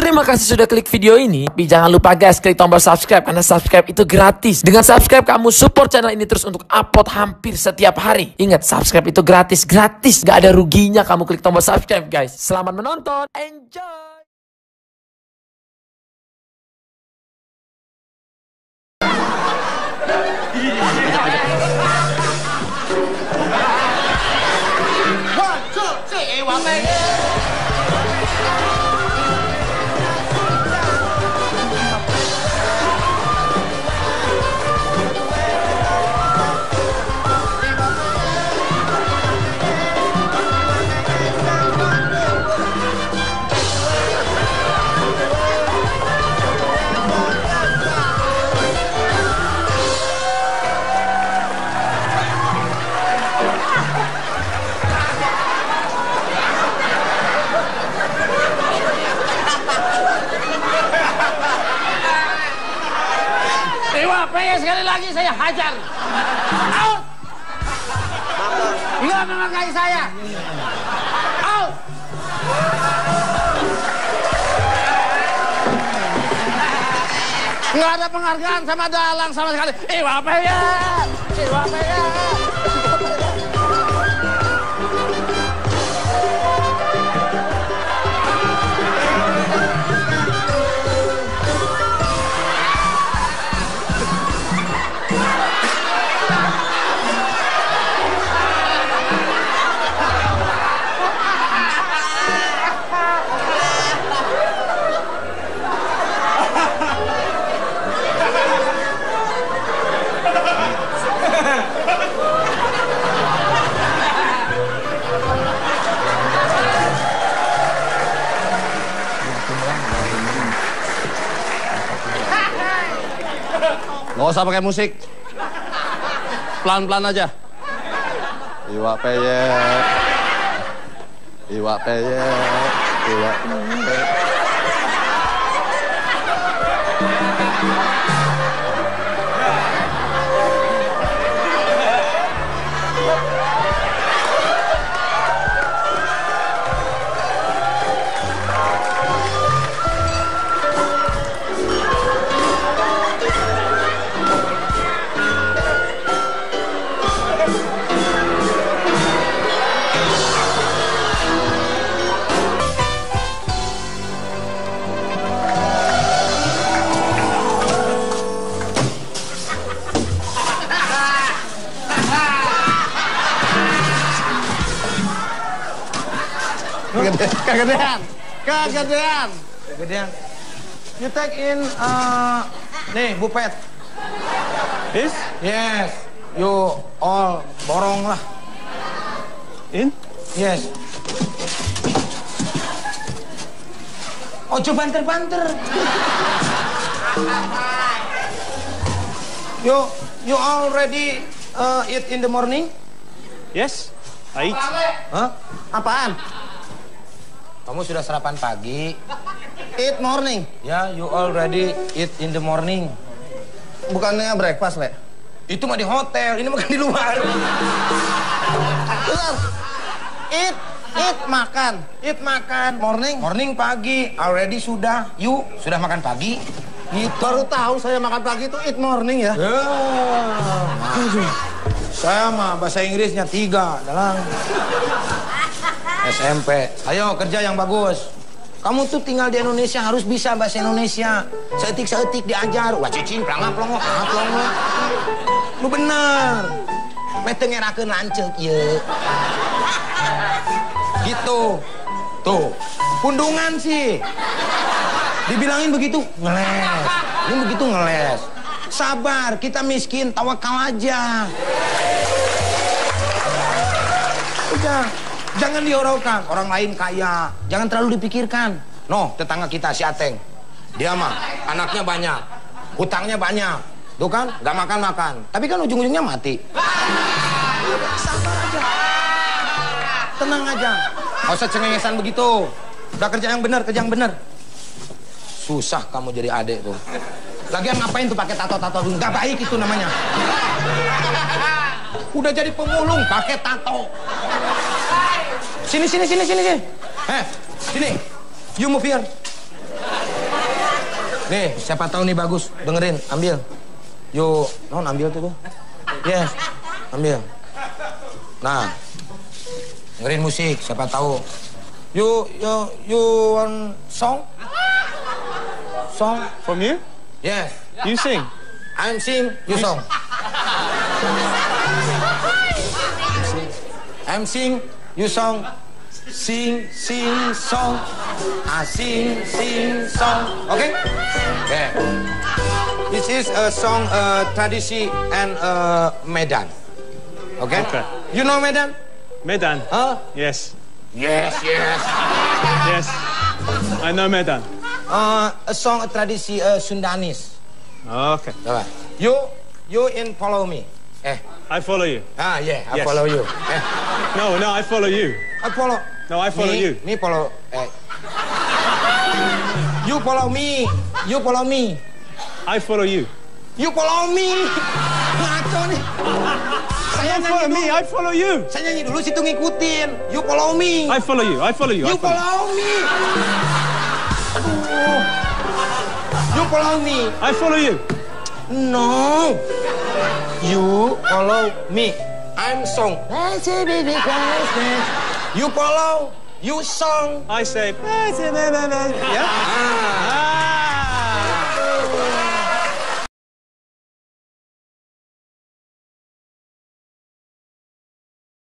Terima kasih sudah klik video ini. Tapi jangan lupa guys, klik tombol subscribe karena subscribe itu gratis. Dengan subscribe kamu support channel ini terus untuk upload hampir setiap hari. Ingat, subscribe itu gratis, gak ada ruginya kamu klik tombol subscribe guys. Selamat menonton, enjoy. Sekali lagi saya hajar. Out. Dia menghargai saya. Out. Nggak ada penghargaan sama Dalang sama sekali. Apa ya? Nggak usah pakai musik, pelan-pelan aja. Iwak peyek, iwak peyek, iwak peyek. Kegedean. You take in, nih, bupet. This? Yes. You all borong lah. In? Yes. Ojo banter-banter. You already eat in the morning? Yes, I eat. Hah? Apaan? Kamu sudah sarapan pagi? Eat morning? Ya, you already eat in the morning. Bukannya breakfast, Le? Itu mah di hotel, ini makan di luar. Bentar. Eat makan. Eat makan. Morning pagi. Already sudah. You sudah makan pagi? Gitu. Baru tahu saya makan pagi itu eat morning ya. Saya mah bahasa Inggrisnya 3, Dalang. SMP. Ayo kerja yang bagus. Kamu tuh tinggal di Indonesia harus bisa bahasa Indonesia. Seetik diajar. Wah cicing, pelongo. Lu bener. Mete ngerakeun lanceuk ieu. Gitu. Tuh. Pundungan sih. Dibilangin begitu, ngeles. Ini begitu ngeles. Sabar, kita miskin, tawakal aja. Udah. Jangan dihiraukan, orang lain kaya. Jangan terlalu dipikirkan. No, tetangga kita si Ateng. Dia mah anaknya banyak, hutangnya banyak. Tuh kan, gak makan-makan. Tapi kan ujung-ujungnya mati. Sabar aja. Tenang aja. Gak usah cengengesan begitu. Udah kerja yang benar, Susah kamu jadi adek tuh. Lagian ngapain tuh pakai tato-tato dulu? Gak baik itu namanya. Udah jadi pemulung pakai tato. Sini. Sini. You move here. Nih, siapa tahu nih bagus. Dengerin, ambil. Yuk, non ambil tuh. Yes, ambil. Nah, dengerin musik, siapa tahu. You want song? Song? From you? Yes. You sing. I'm sing, you song. I'm sing, you song. Sing, song. Sing, song. Okay? Yeah. This is a song, tradisi and Medan. Okay? Okay. You know Medan? Medan. Huh? Yes. Yes. Yes. I know Medan. A song, tradisi Sundanis. Okay. Coba. You in follow me. I follow you. Yeah, I Yes. follow you. No, I follow you. I follow. No, I follow you. Me follow. You follow me. You follow me. I follow you. You follow me. Ngaco nih. Saya Don't follow me. I follow you. Saya nyanyi dulu, situ ngikutin. You follow me. I follow you. I follow you. You I follow. follow me. Aduh. You follow me. I follow you. No. You follow me. I'm song. You follow. You song. I say. Yeah.